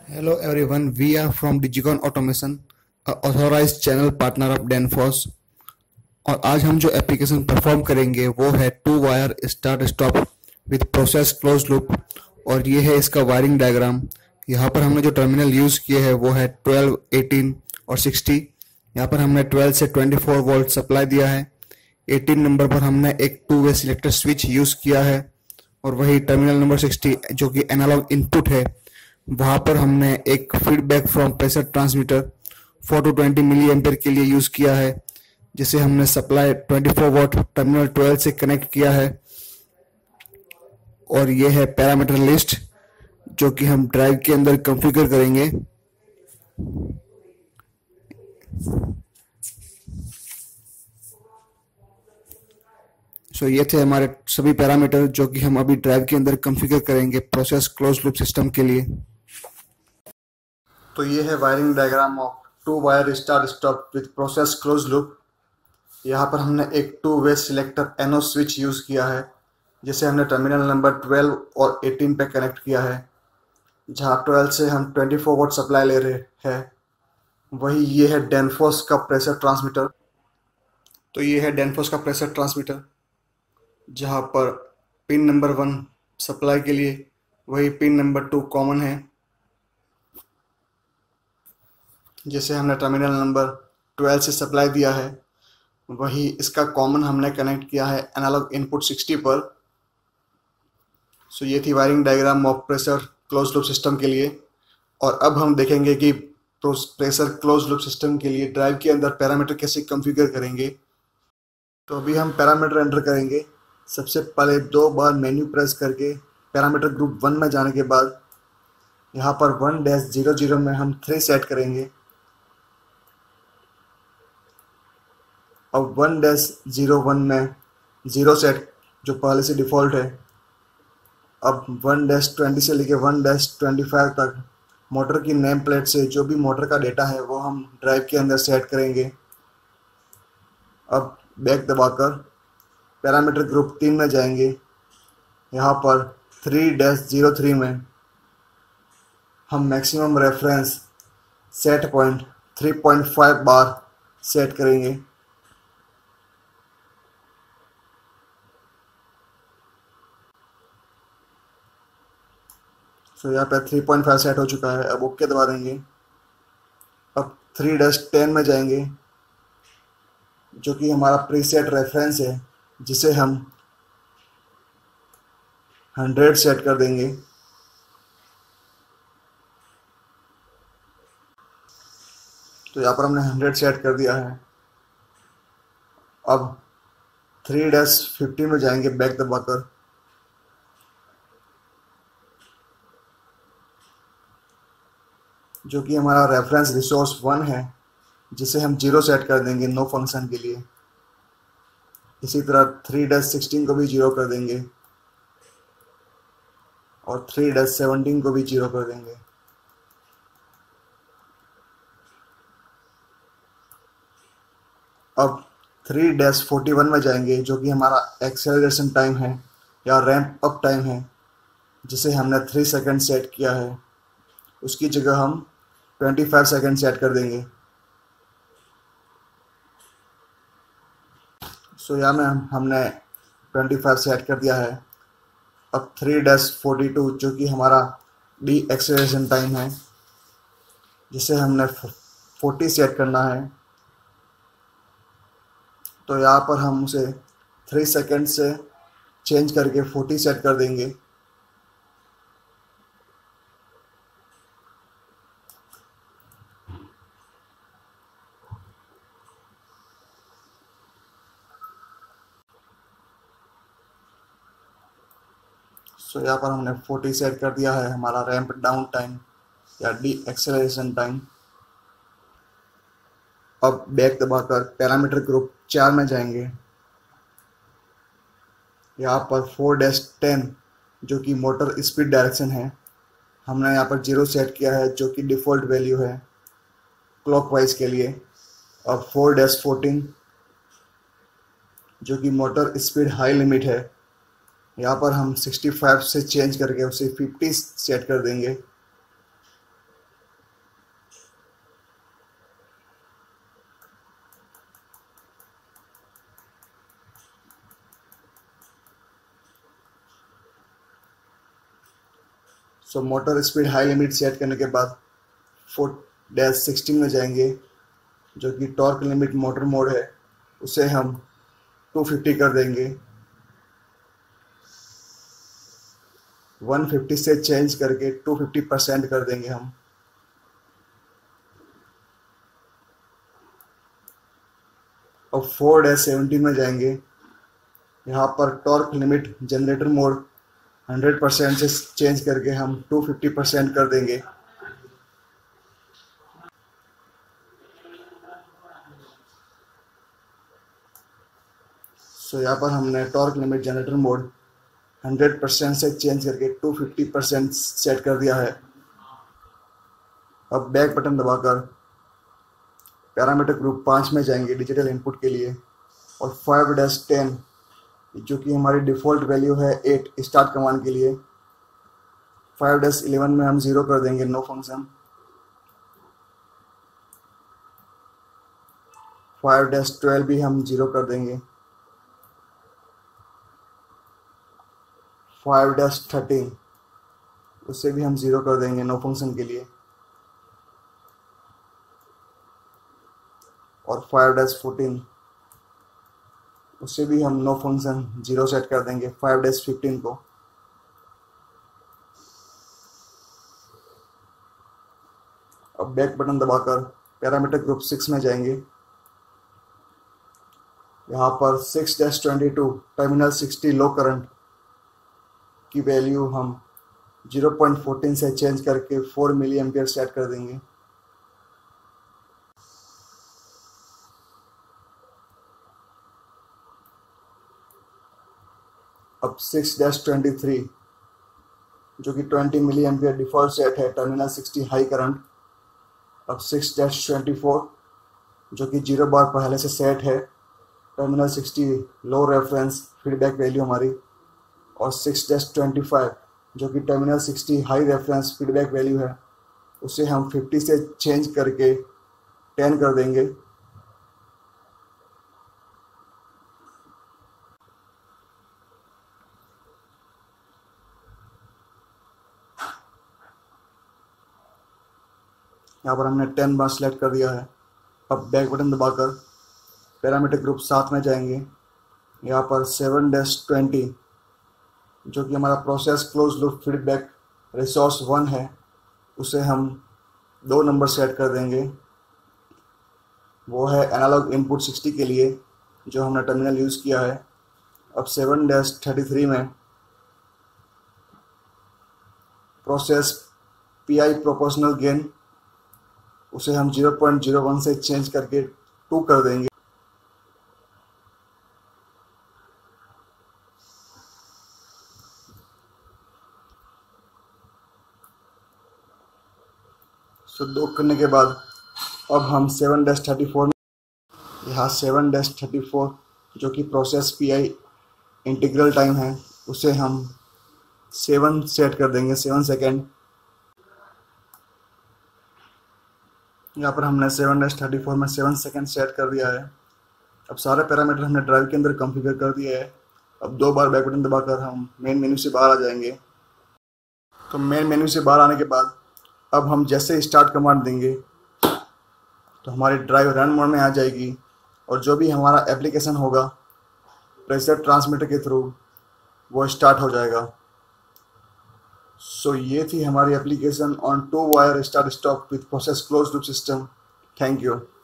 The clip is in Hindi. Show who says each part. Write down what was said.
Speaker 1: Hello everyone, we are from Digicon Automation, a authorized channel partner of Danfoss। और आज हम जो एप्लीकेशन परफॉर्म करेंगे वो है two wire start stop with process close loop. और ये है इसका वायरिंग डायग्राम। यहाँ पर हमने जो टर्मिनल यूज़ किए हैं वो है 12, 18 और 60। यहाँ पर हमने 12 से 24 वोल्ट सप्लाई दिया है। 18 नंबर पर हमने एक two way selector switch use किया है। और वही टर्मिनल नंबर 60 जो कि एनालॉग इनपुट है, वहाँ पर हमने एक feedback from pressure transmitter 4 to 20 milli ampere के लिए यूज़ किया है, जिसे हमने सप्लाई 24 वॉट टर्मिनल 12 से कनेक्ट किया है। और ये है पैरामीटर लिस्ट जो कि हम ड्राइव के अंदर कॉन्फ़िगर करेंगे। ये थे हमारे सभी पैरामीटर जो कि हम अभी ड्राइव के अंदर कॉन्फ़िगर करेंगे प्रोसेस क्लोज लूप सिस्टम के लिए। तो ये है wiring diagram of two wire start stop with process close loop. यहाँ पर हमने एक टू वे सिलेक्टर एनो स्विच यूज़ किया है, जिसे हमने टर्मिनल नंबर 12 और 18 पे कनेक्ट किया है। जहाँ 12 से हम 24 वोल्ट सप्लाई ले रहे हैं। वही ये है डैनफोस का प्रेशर ट्रांसमीटर। तो ये है डैनफोस का प्रेशर ट्रांसमीटर, जहाँ पर पिन नंबर 1 सप्लाई के लिए, वही पिन नंबर 2 कॉमन है, जिसे हमने टर्मिनल नंबर 12 से सप्लाई दिया है। वही इसका कॉमन हमने कनेक्ट किया है एनालॉग इनपुट 60 पर। ये थी wiring diagram of pressure close loop system के लिए। और अब हम देखेंगे कि प्रेशर क्लोज लूप सिस्टम के लिए ड्राइव के अंदर पैरामीटर कैसे कॉन्फ़िगर करेंगे। तो अभी हम पैरामीटर एंटर करेंगे। सबसे पहले 2 बार मेन्यू प्रेस करके पैरामीटर ग्रुप 1 में जाने के बाद यहाँ पर 1-00 में हम 3 सेट करेंगे। अब 1-01 में 0 सेट जो पहले से डिफ़ॉल्ट है। अब 1-20 से लेके 1-25 तक मोटर की नेम प्लेट से जो भी मोटर का डेटा है वो हम ड्राइव के अंदर सेट करेंगे। अब बैक दबाकर पैरामीटर ग्रुप 3 में जाएंगे। यहाँ पर 3-03 में हम maximum reference set point 3.5 bar set करेंगे। यहाँ पे 3.5 सेट हो चुका है। अब ओके दबा देंगे। अब 3-10 में जाएंगे, जो कि हमारा प्रीसेट रेफरेंस है, जिसे हम 100 सेट कर देंगे। तो यहाँ पर हमने 100 सेट कर दिया है। अब 3-50 में जाएंगे बैक दबाकर। जो कि हमारा रेफरेंस रिसोर्स 1 है, जिसे हम 0 सेट कर देंगे नो फंक्शन के लिए। इसी तरह 3-16 को भी 0 कर देंगे और 3-17 को भी 0 कर देंगे। अब 3-41 में जाएंगे, जो कि हमारा एक्सेलरेशन टाइम है या रैंप अप टाइम है, जिसे हमने 3 सेकंड सेट किया है। उसकी जगह हम 25 सेकंड सेट कर देंगे। यहाँ में हमने 25 सेट कर दिया है। अब 3-42 जो कि हमारा डी एक्सेलरेशन टाइम है, जिसे हमने 40 सेट करना है। तो यहाँ पर हम उसे 3 सेकंड से चेंज करके 40 सेट कर देंगे। यहाँ पर हमने 40 सेट कर दिया है हमारा रैंप डाउन टाइम या डी एक्सेलरेशन टाइम। अब बैक दबाकर पैरामीटर ग्रुप 4 में जाएंगे। यहाँ पर 4-10 जो कि मोटर स्पीड डायरेक्शन है, हमने यहाँ पर 0 सेट किया है, जो कि डिफ़ॉल्ट वैल्यू है क्लॉकवाइज के लिए। अब 4-14 जो कि मोटर स्पीड हाई लिमिट है, यहाँ पर हम 65 से चेंज करके उसे 50 सेट कर देंगे। So motor speed high limit set करने के बाद 4-16 में जाएंगे, जो कि टॉर्क लिमिट मोटर मोड है, उसे हम 250 कर देंगे। 150 से चेंज करके 250% कर देंगे हम। अब 4-17 में जाएंगे। यहाँ पर टॉर्क लिमिट जनरेटर मोड 100% से चेंज करके हम 250% कर देंगे। सो यहाँ पर हमने टॉर्क लिमिट जनरेटर मोड 100% से चेंज करके 250% सेट कर दिया है। अब बैक बटन दबाकर पैरामीटर ग्रुप 5 में जाएंगे डिजिटल इनपुट के लिए, और 5-10 जो कि हमारी डिफ़ॉल्ट वैल्यू है 8 स्टार्ट कमांड के लिए। 5-11 में हम 0 कर देंगे, नो फंक्शन। 5-12 भी हम 0 कर देंगे। 5-13 उससे भी हम 0 कर देंगे, नो फंक्शन के लिए। और 5-14 उससे भी हम नो फंक्शन 0 सेट कर देंगे। 5-15 को। अब बैक बटन दबाकर पैरामीटर ग्रुप 6 में जाएंगे। यहाँ पर 6-22 टर्मिनल 60 लो करंट की वैल्यू हम 0.14 से चेंज करके 4 मिली एम्पियर सेट कर देंगे। अब 6-23 जो कि 20 मिली एम्पियर डिफ़ॉल्ट सेट है, टर्मिनल 60 हाई करंट। अब 6-24 जो कि 0 बार पहले से सेट है, terminal 60 low reference feedback value हमारी। और 6-25 जो कि terminal 60 high reference feedback value है, उसे हम 50 से चेंज करके 10 कर देंगे। यहाँ पर हमने 10 बार सेलेक्ट कर दिया है। अब बैक बटन दबाकर पैरामीटर ग्रुप 7 में जाएंगे। यहाँ पर 7-20 जो कि हमारा process close loop feedback resource 1 है, उसे हम 2 नंबर सेट कर देंगे। वो है एनालॉग इनपुट 60 के लिए जो हमने टर्मिनल यूज़ किया है। अब 7-33 में प्रोसेस PI प्रोपोर्शनल गेन, उसे हम 0.01 से चेंज करके 2 कर देंगे। सो 2 करने के बाद अब हम 7-34 में, यहाँ 7-34 जो कि प्रोसेस PI इंटीग्रल टाइम है, उसे हम 7 सेट कर देंगे, 7 सेकेंड। यहाँ पर हमने 7-34 में 7 सेकेंड सेट कर दिया है। अब सारे पैरामीटर हमने ड्राइव के अंदर कॉन्फ़िगर कर दिए है। अब 2 बार बैक बटन दबाकर हम मेन मेन्यू से बाहर आ जाएंगे। तो मेन मेन्यू से बाहर आने के बाद अब हम जैसे स्टार्ट कमांड देंगे तो हमारी ड्राइव रन मोड में आ जाएगी, और जो भी हमारा एप्लीकेशन होगा प्रेशर ट्रांसमीटर के थ्रू वो स्टार्ट हो जाएगा। सो ये थी हमारी application on 2 wire start stop with process close loop system. Thank you.